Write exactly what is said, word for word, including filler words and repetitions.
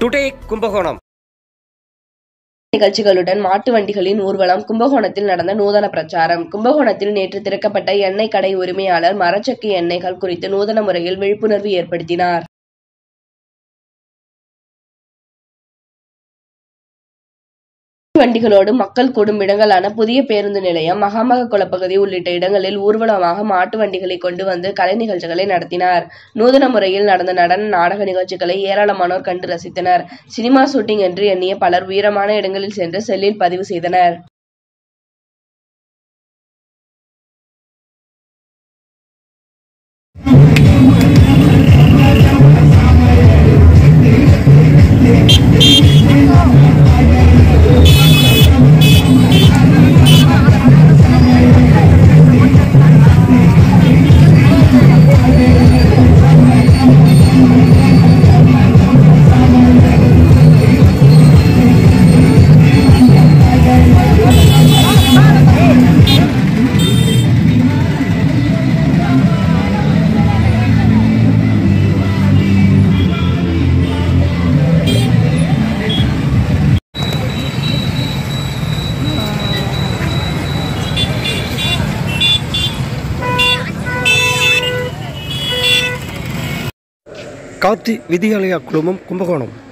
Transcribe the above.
Today Kumbakonam நிகழ்ச்சிகளுடன் மாட்டு வண்டிகளின் ஊர்வலம். கும்பகோணத்தில் நடந்த நூதன பிரச்சாரம். கும்பகோணத்தில் நேற்று திறக்கப்பட்ட எண்ணெய் கடை உரிமையாளர் மரச்செக்கு எண்ணெய்கள் குறித்து நூதன முறையில் விழிப்புணர்வு ஏற்படுத்தினார். வண்டிகளோடு மக்கள் கூடும் இடங்களான புதிய பேருந்து நிலையம், மகாமக குளப்பகுதி உள்ளிட்ட இடங்களில் ஊர்வலமாக மாட்டு வண்டிகளை கொண்டு வந்து கலை நிகழ்ச்சிகளை நடத்தினார். நூதன முறையில் நடந்த நடன நாடக நிகழ்ச்சிகளை ஏராளமானோர் கண்டு ரசித்தனர். சினிமா ஷூட்டிங் என்று எண்ணிய பலர் உயரமான இடங்களில் சென்று செல்லில் பதிவு செய்தனர். கார்த்தி வித்யாலயா குழுமம் கும்பகோணம்.